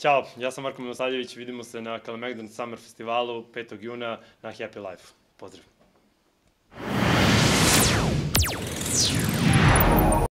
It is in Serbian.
Ćao, ja sam Marko Milosavljević, vidimo se na Kalemegdan Summer festivalu 5. juna na Happy Life. Pozdrav!